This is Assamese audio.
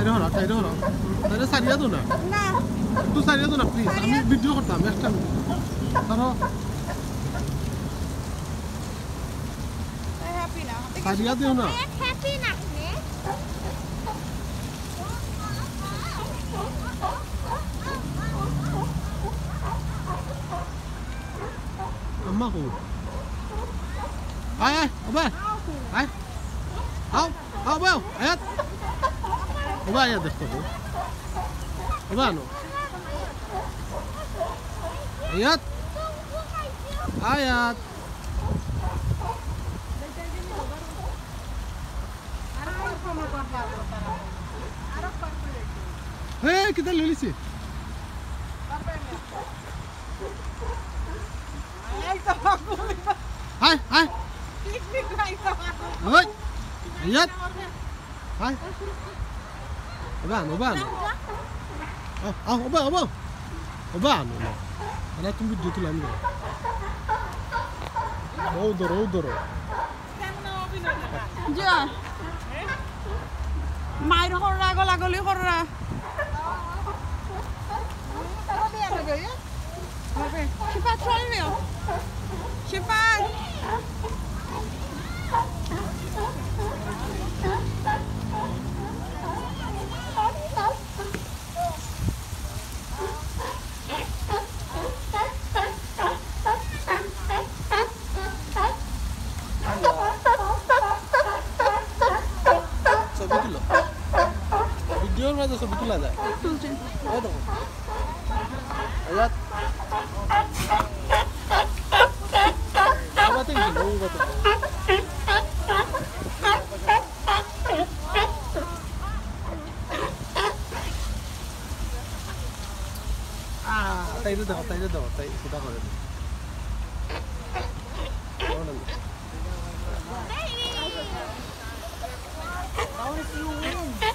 হরা তাইরে সারিয়া দো না না তুই সারিয়া দো না প্লিজ আমি ভিডিও করতাম একটা ধরো হ্যাপি না সারিয়া দিও না হ্যাপি না Amma ko. Ay, oba. Ay. Au, bel. Ayat. Oba ayat দেখো তো. Oba no. Ayat. Ayat. Hey, kita lulisi. Hai. Oi. Ayat. Hai. Oba. Oba no. Ana তুমি ভিডিও তুলাম না। ধরো। যা মাইর হররা গলাগলি হররা শিফা চলবে শিফা ভিডিওর মাঝে ছবি তোলা যায় তুলছে এই দেখো আয়াত আবাতে গেল ওই বাতে তাই দাও তাই সেটা করে দাও I want to see you win.